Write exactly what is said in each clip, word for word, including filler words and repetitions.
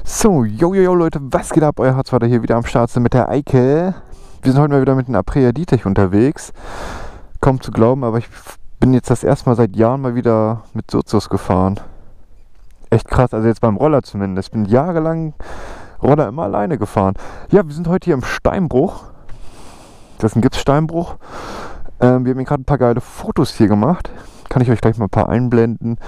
So, yo, yo, yo, Leute, was geht ab? Euer Harzvater hier wieder am Start mit der Eike. Wir sind heute mal wieder mit dem Aprilia Ditech unterwegs. Kaum zu glauben, aber ich bin jetzt das erste Mal seit Jahren mal wieder mit Surzus gefahren. Echt krass, also jetzt beim Roller zumindest. Ich bin jahrelang Roller immer alleine gefahren. Ja, wir sind heute hier im Steinbruch. Das ist ein Gipssteinbruch. Ähm, wir haben hier gerade ein paar geile Fotos hier gemacht. Kann ich euch gleich mal ein paar einblenden.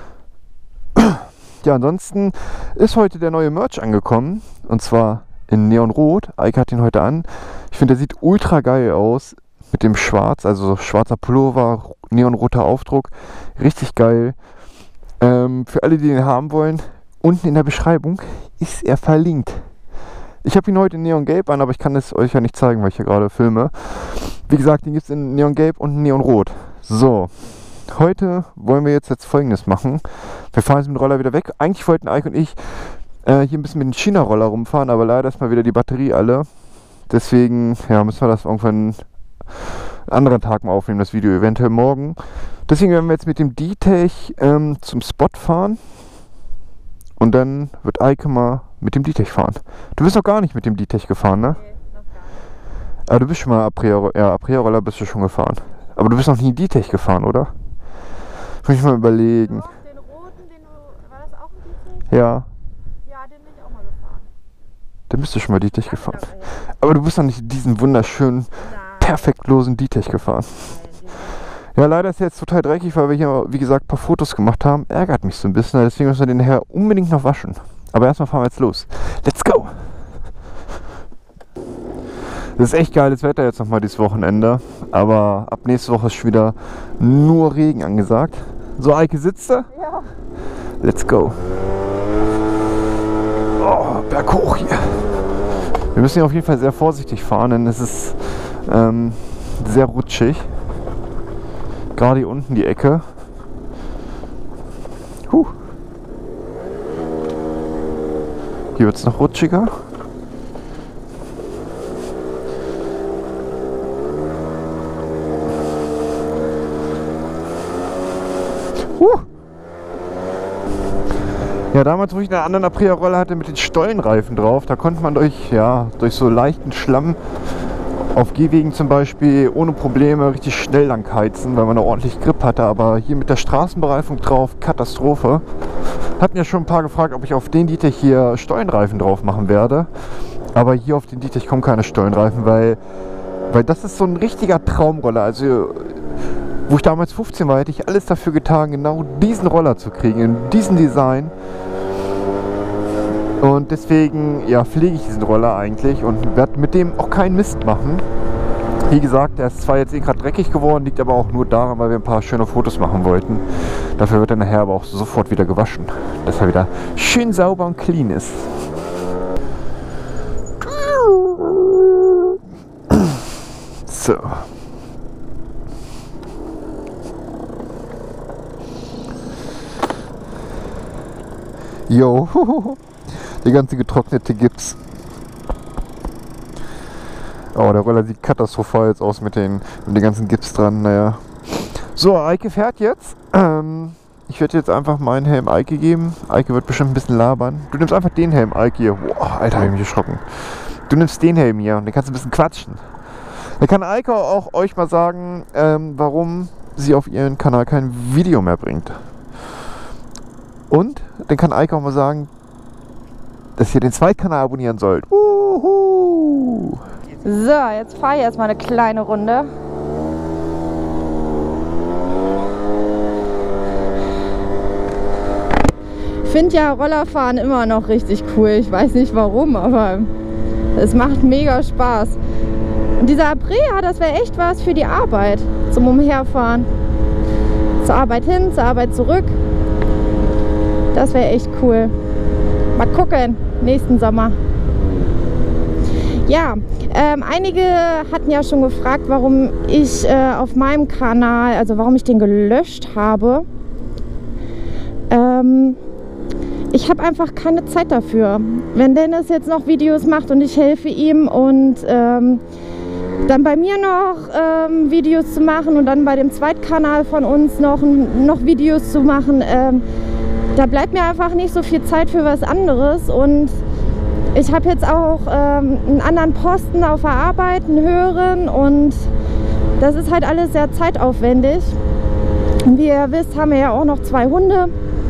Ja, ansonsten ist heute der neue Merch angekommen. Und zwar in Neonrot. Eike hat ihn heute an. Ich finde, der sieht ultra geil aus. Mit dem Schwarz, also so schwarzer Pullover, neonroter Aufdruck. Richtig geil. Ähm, für alle, die den haben wollen, unten in der Beschreibung ist er verlinkt. Ich habe ihn heute in Neongelb an, aber ich kann es euch ja nicht zeigen, weil ich hier gerade filme. Wie gesagt, den gibt es in Neongelb und Neonrot. So. Heute wollen wir jetzt, jetzt Folgendes machen. Wir fahren jetzt mit dem Roller wieder weg. Eigentlich wollten Eike und ich äh, hier ein bisschen mit dem China-Roller rumfahren, aber leider ist mal wieder die Batterie alle. Deswegen ja, müssen wir das irgendwann einen anderen Tag mal aufnehmen, das Video, eventuell morgen. Deswegen werden wir jetzt mit dem Ditech ähm, zum Spot fahren. Und dann wird Eike mal mit dem Ditech fahren. Du bist noch gar nicht mit dem Ditech gefahren, ne? Nee, noch gar nicht. Aber du bist schon mal Aprilia, ja, Aprilia-Roller bist du schon gefahren. Aber du bist noch nie Ditech gefahren, oder? Muss ich mal überlegen. Doch, den roten, den du, war das auch ein Ditech? Ja, Ja, den bin ich auch mal gefahren. dann bist du schon mal Ditech Ja, gefahren. genau, ja. Aber du bist noch nicht diesen wunderschönen, Nein, perfektlosen Ditech gefahren. nein, den- Ja, leider ist er jetzt total dreckig, weil wir hier, wie gesagt, ein paar Fotos gemacht haben. Ärgert mich so ein bisschen, deswegen müssen wir den nachher unbedingt noch waschen. Aber erstmal fahren wir jetzt los. Let's go! Das ist echt geiles Wetter jetzt nochmal dieses Wochenende. Aber ab nächste Woche ist schon wieder nur Regen angesagt. So, Eike, sitzt da? Ja. Let's go! Oh, Berg hoch hier. Wir müssen hier auf jeden Fall sehr vorsichtig fahren, denn es ist ähm, sehr rutschig. Gerade hier unten die Ecke. Huh. Hier wird es noch rutschiger. Huh. Ja, damals, wo ich einen anderen Aprilia-Roller hatte mit den Stollenreifen drauf, da konnte man durch, ja, durch so leichten Schlamm auf Gehwegen zum Beispiel ohne Probleme richtig schnell lang heizen, weil man da ordentlich Grip hatte. Aber hier mit der Straßenbereifung drauf, Katastrophe. Hatten ja schon ein paar gefragt, ob ich auf den Ditech hier Stollenreifen drauf machen werde. Aber hier auf den Ditech kommen keine Stollenreifen, weil, weil das ist so ein richtiger Traumroller. Also, wo ich damals fünfzehn war, hätte ich alles dafür getan, genau diesen Roller zu kriegen, in diesem Design. Und deswegen ja, pflege ich diesen Roller eigentlich und werde mit dem auch keinen Mist machen. Wie gesagt, der ist zwar jetzt eh gerade dreckig geworden, liegt aber auch nur daran, weil wir ein paar schöne Fotos machen wollten. Dafür wird er nachher aber auch sofort wieder gewaschen, dass er wieder schön sauber und clean ist. So. Jo. Der ganze getrocknete Gips. Oh, der Roller sieht katastrophal jetzt aus mit, den, mit dem ganzen Gips dran. Naja. So, Eike fährt jetzt. Ähm, ich werde jetzt einfach meinen Helm Eike geben. Eike wird bestimmt ein bisschen labern. Du nimmst einfach den Helm Eike hier. Boah, Alter, hab ich mich erschrocken. Du nimmst den Helm hier und dann kannst du ein bisschen quatschen. Dann kann Eike auch euch mal sagen, ähm, warum sie auf ihren Kanal kein Video mehr bringt. Und dann kann Eike auch mal sagen, dass ihr den Zweitkanal abonnieren sollt. Uhu. So, jetzt fahre ich erstmal eine kleine Runde. Ich finde ja Rollerfahren immer noch richtig cool. Ich weiß nicht warum, aber es macht mega Spaß. Und dieser Aprilia, das wäre echt was für die Arbeit, zum Umherfahren. Zur Arbeit hin, zur Arbeit zurück. Das wäre echt cool. Mal gucken, nächsten Sommer. Ja, ähm, einige hatten ja schon gefragt, warum ich äh, auf meinem Kanal, also warum ich den gelöscht habe. Ähm, ich habe einfach keine Zeit dafür. Wenn Dennis jetzt noch Videos macht und ich helfe ihm und ähm, dann bei mir noch ähm, Videos zu machen und dann bei dem Zweitkanal von uns noch, noch Videos zu machen, ähm, da bleibt mir einfach nicht so viel Zeit für was anderes. Und ich habe jetzt auch ähm, einen anderen Posten auf der Arbeit, einen höheren, und das ist halt alles sehr zeitaufwendig. Und wie ihr wisst, haben wir ja auch noch zwei Hunde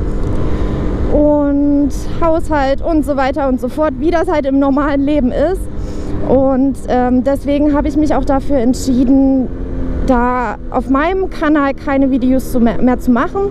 und Haushalt und so weiter und so fort, wie das halt im normalen Leben ist. Und ähm, deswegen habe ich mich auch dafür entschieden, da auf meinem Kanal keine Videos zu mehr, mehr zu machen.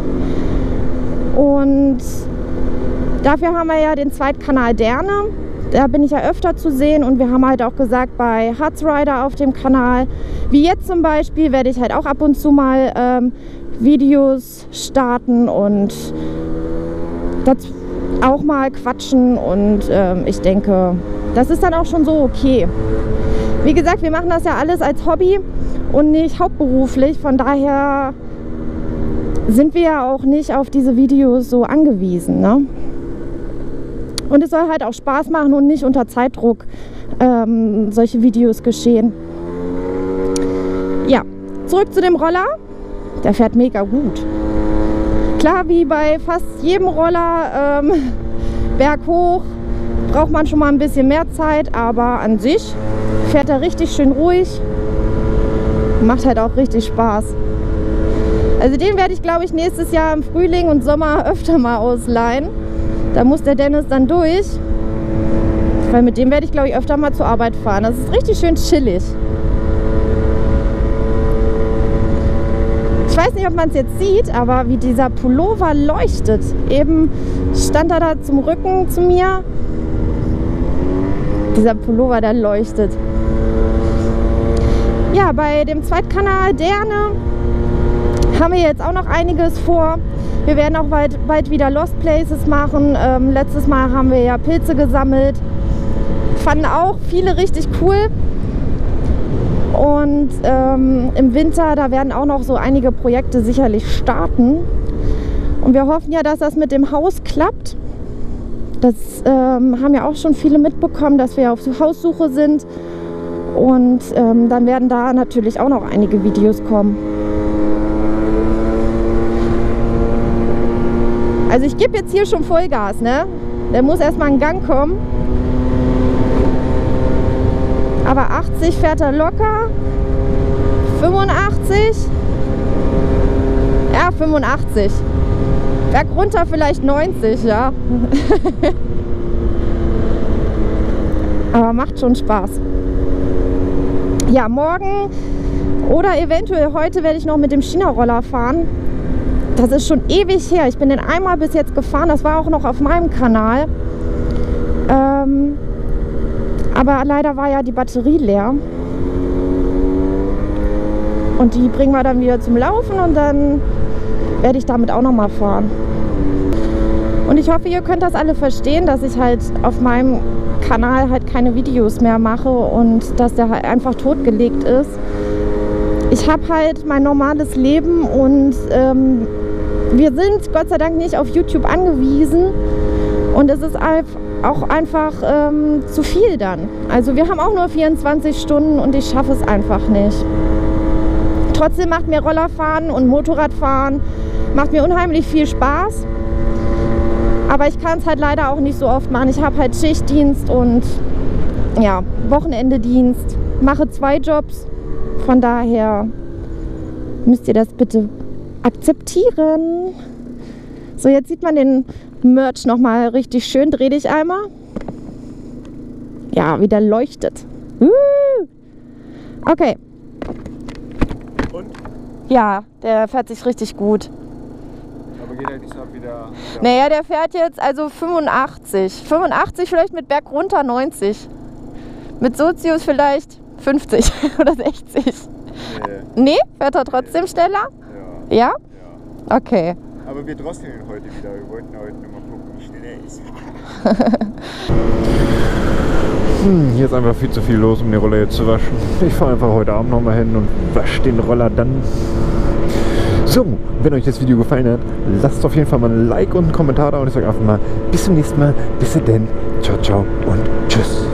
Und dafür haben wir ja den Zweitkanal Derne. Da bin ich ja öfter zu sehen, und wir haben halt auch gesagt, bei Harzrider auf dem Kanal, wie jetzt zum Beispiel, werde ich halt auch ab und zu mal ähm, Videos starten und das auch mal quatschen, und ähm, ich denke, das ist dann auch schon so okay. Wie gesagt, wir machen das ja alles als Hobby und nicht hauptberuflich, von daher sind wir ja auch nicht auf diese Videos so angewiesen, ne? Und es soll halt auch Spaß machen und nicht unter Zeitdruck ähm, solche Videos geschehen. Ja, zurück zu dem Roller. Der fährt mega gut. Klar, wie bei fast jedem Roller, ähm, berghoch, braucht man schon mal ein bisschen mehr Zeit, aber an sich fährt er richtig schön ruhig. Macht halt auch richtig Spaß. Also den werde ich, glaube ich, nächstes Jahr im Frühling und Sommer öfter mal ausleihen. Da muss der Dennis dann durch, weil mit dem werde ich, glaube ich, öfter mal zur Arbeit fahren. Das ist richtig schön chillig. Ich weiß nicht, ob man es jetzt sieht, aber wie dieser Pullover leuchtet. Eben stand er da zum Rücken zu mir. Dieser Pullover, der leuchtet. Ja, bei dem Zweitkanal Derne haben wir jetzt auch noch einiges vor. Wir werden auch bald, bald wieder Lost Places machen. Ähm, letztes Mal haben wir ja Pilze gesammelt. Fanden auch viele richtig cool. Und ähm, im Winter, da werden auch noch so einige Projekte sicherlich starten. Und wir hoffen ja, dass das mit dem Haus klappt. Das ähm, haben ja auch schon viele mitbekommen, dass wir auf Haussuche sind. Und ähm, dann werden da natürlich auch noch einige Videos kommen. Also ich gebe jetzt hier schon Vollgas, ne? Der muss erstmal in Gang kommen. Aber achtzig fährt er locker. fünfundachtzig. Ja, fünfundachtzig. Berg runter vielleicht neunzig, ja. Aber macht schon Spaß. Ja, morgen oder eventuell heute werde ich noch mit dem China-Roller fahren. Das ist schon ewig her. Ich bin den einmal bis jetzt gefahren. Das war auch noch auf meinem Kanal. Ähm, aber leider war ja die Batterie leer. Und die bringen wir dann wieder zum Laufen, und dann werde ich damit auch noch mal fahren. Und ich hoffe, ihr könnt das alle verstehen, dass ich halt auf meinem Kanal halt keine Videos mehr mache und dass der halt einfach totgelegt ist. Ich habe halt mein normales Leben, und ähm, wir sind Gott sei Dank nicht auf YouTube angewiesen, und es ist auch einfach ähm, zu viel dann. Also wir haben auch nur vierundzwanzig Stunden und ich schaffe es einfach nicht. Trotzdem macht mir Rollerfahren und Motorradfahren macht mir unheimlich viel Spaß. Aber ich kann es halt leider auch nicht so oft machen. Ich habe halt Schichtdienst und ja, Wochenendedienst, mache zwei Jobs. Von daher müsst ihr das bitte akzeptieren. So, jetzt sieht man den Merch nochmal richtig schön. Dreh dich einmal. Ja, wie der leuchtet. Uh. Okay. Und? Ja, der fährt sich richtig gut. Aber geht er nicht so ab wieder? Ja. Naja, der fährt jetzt also fünfundachtzig. fünfundachtzig vielleicht mit Berg runter neunzig. Mit Sozius vielleicht fünfzig oder sechzig. Nee. Nee? Fährt er trotzdem nee. schneller? Ja. Ja? Ja. Okay. Aber wir drosseln ihn heute wieder. Wir wollten heute nur mal gucken, wie schnell er ist. hm, hier ist einfach viel zu viel los, um den Roller jetzt zu waschen. Ich fahre einfach heute Abend nochmal hin und wasche den Roller dann. So, wenn euch das Video gefallen hat, lasst auf jeden Fall mal ein Like und einen Kommentar da, und ich sage einfach mal bis zum nächsten Mal. Bis denn. Ciao, ciao und tschüss.